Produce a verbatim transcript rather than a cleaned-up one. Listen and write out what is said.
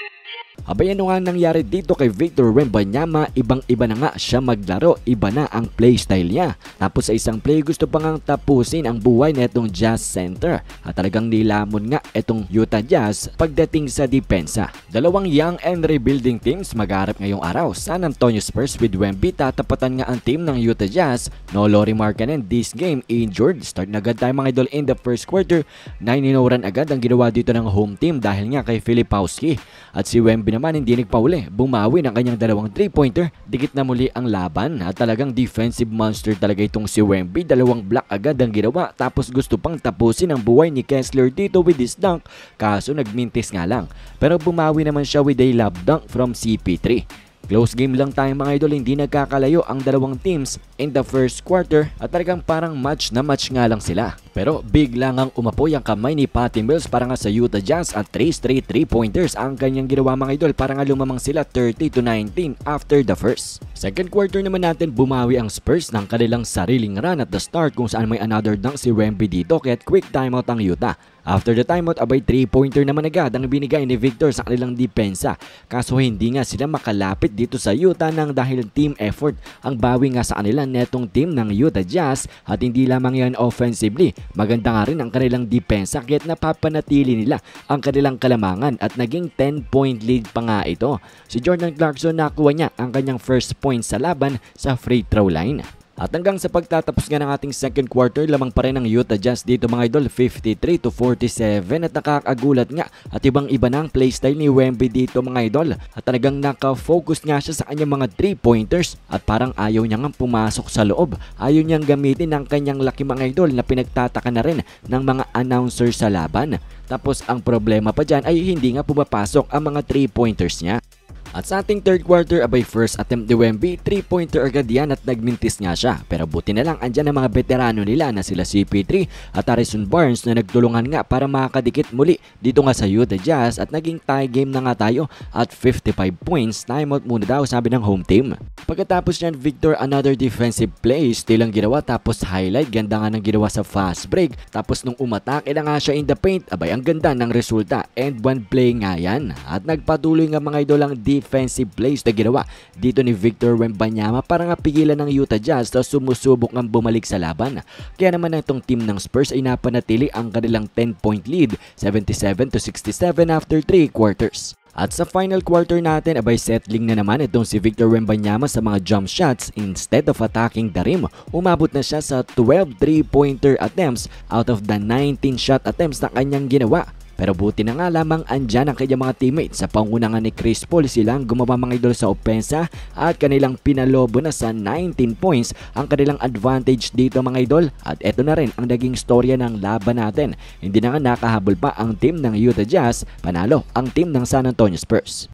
Abay, ano nga nangyari dito kay Victor Wembanyama? Ibang-iba na nga siya maglaro, iba na ang playstyle niya. Tapos sa isang play, gusto pa ngang tapusin ang buhay na itong Jazz center. At talagang nilamon nga itong Utah Jazz pagdating sa depensa. Dalawang young and rebuilding teams mag-aarap ngayong araw. San Antonio Spurs with Wemby, tatapatan nga ang team ng Utah Jazz. No Lauri Markkanen this game injured. Start na agad tayo mga idol in the first quarter. nine in run agad ang ginawa dito ng home team dahil nga kay Filipowski. At si Wemby naman hindi nagpauli, bumawi ng kanyang dalawang three-pointer, dikit na muli ang laban at talagang defensive monster talaga itong si Wemby. Dalawang block agad ang ginawa tapos gusto pang tapusin ang buhay ni Kessler dito with his dunk, kaso nagmintis nga lang. Pero bumawi naman siya with a lob dunk from C P three. Close game lang tayo mga idol, hindi nagkakalayo ang dalawang teams in the first quarter at talagang parang match na match nga lang sila. Pero bigla ngang umapoy ang kamay ni Patty Mills para nga sa Utah Jazz at three straight three pointers ang kanyang ginawa mga idol para nga lumamang sila thirty to nineteen after the first. Second quarter naman natin, bumawi ang Spurs ng kanilang sariling run at the start kung saan may another dunk si Wemby dito kaya't quick timeout ang Utah. After the timeout, abay three pointer naman agad ang binigay ni Victor sa kanilang depensa. Kaso hindi nga sila makalapit dito sa Utah nang dahil team effort ang bawi nga sa kanila netong team ng Utah Jazz at hindi lamang yan offensively. Maganda nga rin ang kanilang depensa kaya't napapanatili nila ang kanilang kalamangan at naging ten point lead pa nga ito. Si Jordan Clarkson nakuha niya ang kanyang first point sa laban sa free throw line. At hanggang sa pagtatapos nga ng ating second quarter, lamang pa rin ang Utah Jazz dito mga idol, fifty-three to forty-seven at nakakagulat nga at ibang iba na ang playstyle ni Wemby dito mga idol at talagang nakafocus nga siya sa kanyang mga three pointers at parang ayaw niya nga pumasok sa loob, ayaw niyang gamitin ang kanyang laki mga idol na pinagtataka na rin ng mga announcer sa laban. Tapos ang problema pa dyan ay hindi nga pumapasok ang mga three pointers niya. At sa ating third quarter, abay first attempt ni Wemby, three pointer agad yan at nagmintis nga siya. Pero buti na lang andyan ang mga veterano nila na sila C P three at Harrison Barnes na nagtulungan nga para makakadikit muli dito nga sa Utah Jazz at naging tie game na nga tayo at fifty-five points. Timeout muna daw sabi ng home team. Pagkatapos yan, Victor, another defensive play, still ang ginawa tapos highlight, ganda nga ng ginawa sa fast break. Tapos nung umatake na nga siya in the paint, abay ang ganda ng resulta and one play nga yan. At nagpatuloy nga mga idol ang defense defensive plays na ginawa dito ni Victor Wembanyama para nga pigilan ng Utah Jazz na sumusubok ng bumalik sa laban. Kaya naman itong team ng Spurs ay napanatili ang kanilang ten point lead, seventy-seven to sixty-seven after three quarters. At sa final quarter natin, abay settling na naman itong si Victor Wembanyama sa mga jump shots. Instead of attacking the rim, umabot na siya sa twelve three-pointer attempts out of the nineteen shot attempts na kanyang ginawa. Pero buti na nga lamang andyan ang kanyang mga teammates sa pangunangan ni Chris Paul. Silang gumawa mga idol sa opensa at kanilang pinalobo na sa nineteen points ang kanilang advantage dito mga idol. At eto na rin ang naging storya ng laban natin. Hindi na nga nakahabol pa ang team ng Utah Jazz, panalo ang team ng San Antonio Spurs.